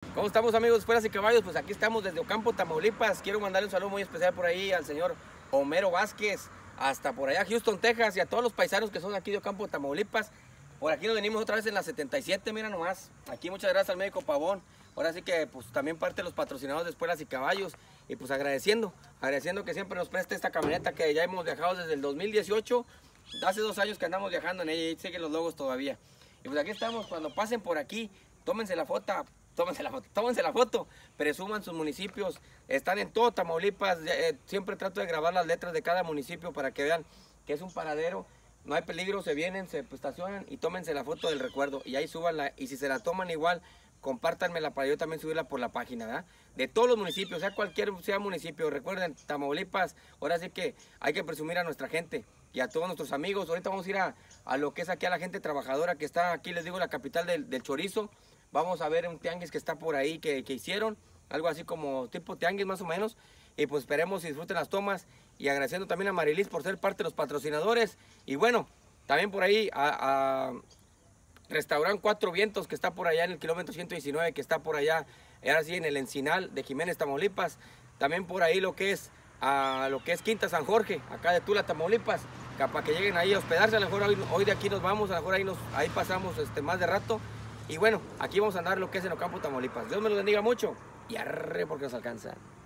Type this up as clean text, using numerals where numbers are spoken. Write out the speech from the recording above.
¿Cómo estamos, amigos? Fueras y caballos, pues aquí estamos desde Ocampo, Tamaulipas. Quiero mandarle un saludo muy especial por ahí al señor Homero Vázquez, hasta por allá Houston, Texas, y a todos los paisanos que son aquí de Ocampo, Tamaulipas. Por aquí nos venimos otra vez en la 77, mira nomás. Aquí muchas gracias al médico Pavón. Ahora sí que pues también parte de los patrocinadores de Espuelas y Caballos. Y pues agradeciendo que siempre nos preste esta camioneta que ya hemos viajado desde el 2018. Hace 2 años que andamos viajando en ella y siguen los logos todavía. Y pues aquí estamos, cuando pasen por aquí, tómense la foto, presuman sus municipios, están en todo Tamaulipas, siempre trato de grabar las letras de cada municipio para que vean que es un paradero, no hay peligro, se vienen, se estacionan y tómense la foto del recuerdo y ahí súbanla, y si se la toman igual, compártanmela para yo también subirla por la página, ¿verdad? De todos los municipios, sea municipio, recuerden, Tamaulipas, ahora sí que hay que presumir a nuestra gente y a todos nuestros amigos. Ahorita vamos a ir a lo que es aquí a la gente trabajadora que está aquí, les digo, la capital del chorizo. Vamos a ver un tianguis que está por ahí que hicieron, algo así como tipo tianguis más o menos. Y pues esperemos y disfruten las tomas. Y agradeciendo también a Marilis por ser parte de los patrocinadores. Y bueno, también por ahí a Restaurant Cuatro Vientos, que está por allá en el kilómetro 119, que está por allá, ahora sí, en el Encinal de Jiménez, Tamaulipas. También por ahí lo que es Quinta San Jorge, acá de Tula, Tamaulipas, para que lleguen ahí a hospedarse. A lo mejor hoy de aquí nos vamos, a lo mejor ahí pasamos más de rato. Y bueno, aquí vamos a andar lo que es en Ocampo, Tamaulipas. Dios me lo bendiga mucho y arre porque nos alcanza.